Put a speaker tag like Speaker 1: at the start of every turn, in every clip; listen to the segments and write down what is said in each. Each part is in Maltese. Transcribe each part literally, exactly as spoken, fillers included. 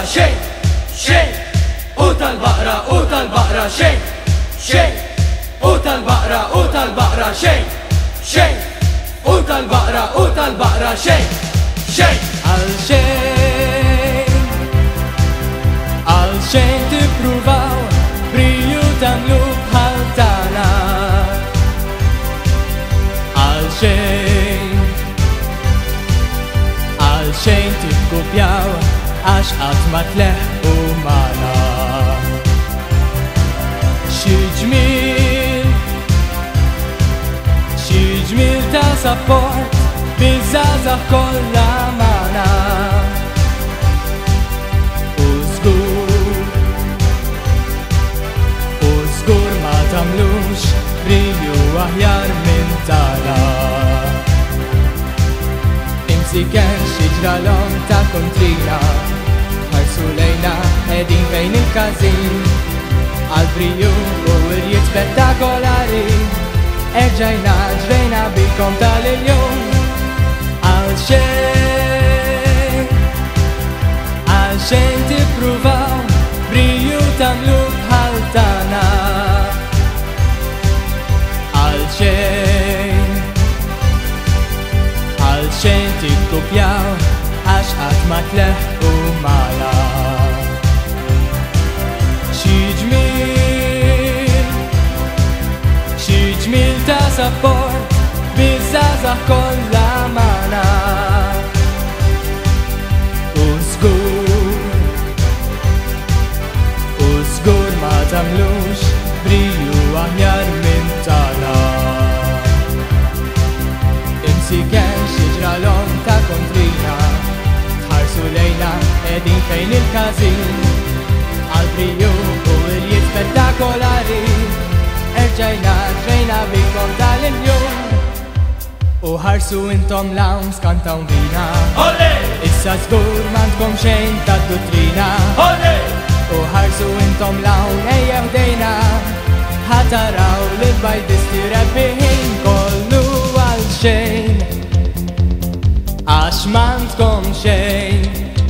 Speaker 1: tal-baqra xejn, xejn. U tal-baqra, u tal-baqra xejn, xejn. U tal-baqra, u tal-baqra xejn, xejn. U tal-baqra, u tal-baqra xejn, xejn.
Speaker 2: Għal xejn, għal xejn tippruvaw briju tagħmlu bħal tagħna. Għal xejn, għal xejn tikkupjaw għax qatt ma tleħqu magħna. Xi ġmiel, xi ġmiel ta' sapport biż-żgħażagħ kollha magħna. U żgur, u żgur ma tagħmlux briju aħjar minn tagħna. Imsiken xi ġralhom ta' kontrina, ħarsu lejna qegħdin fejn il-każin. Għal-briju u irjiet spettakolari, erġajna ġrejna bikom tal-iljum. Għal xejn, għal xejn tippruvaw briju tagħmlu bħal tagħna. Għal xejn, għal xejn tikkupjaw għax qatt ma tleħqu magħna. Xi ġmiel, xi ġmiel ta' sapport biż-żgħażagħ kollha magħna. U żgur, u żgur ma tagħmlux briju aħjar minn tagħna. Imsiken xi ġralhom ta' kontrina, tħarsu lejna qegħdin fejn il-każin. Għal-briju u irjiet spettakolari, erġajna ġrejna bikom tal-iljum. U ħarsu intom l-hawn skantaw bina, issa żgur m'għandkom xejn tad-dottrina. U ħarsu intom l-hawn ejja ħdejna, ħataraw lill-bajdisti rebbiħin kollu għal xejn, għax m'għandkom xejn.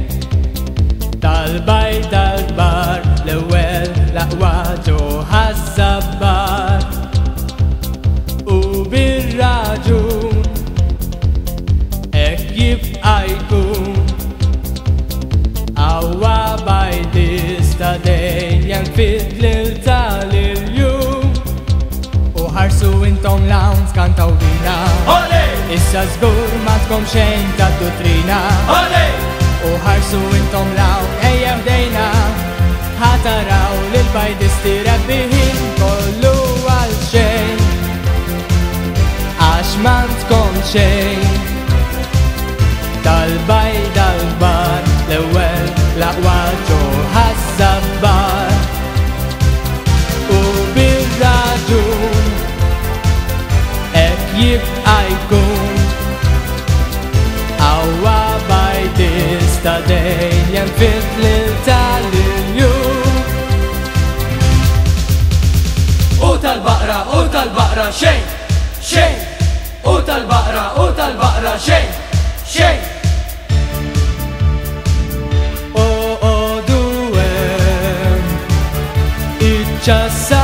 Speaker 2: Tal-bajda l-kbar l-ewwel l-aqwa ġo ħaż-żabbar. U bir-raġun hekk jibqa' jkun, Awwa bajdista dejjem fid-dlil tal-iljum. U ħarsu intom l-hawn skantaw bina, issa żgur m'għandkom xejn tad-dottrina. U ħarsu intom l-hawn ejja ħdejna, ħataraw lill-bajdisti rebbiħin kollu għal xejn, għax m'għandkom xejn. Tal-bajda l-kbar l-ewwel l-aqwa ġo ħaż-żabbar. U bir-raġun hekk jibqa' jkun, Awwa bajdista dejjem fid-dlil tal-iljum.
Speaker 1: U tal-baqra, u tal-baqra xejn, xejn. U tal-baqra, u tal-baqra xejn, xejn.
Speaker 2: O odu hemm iċċassa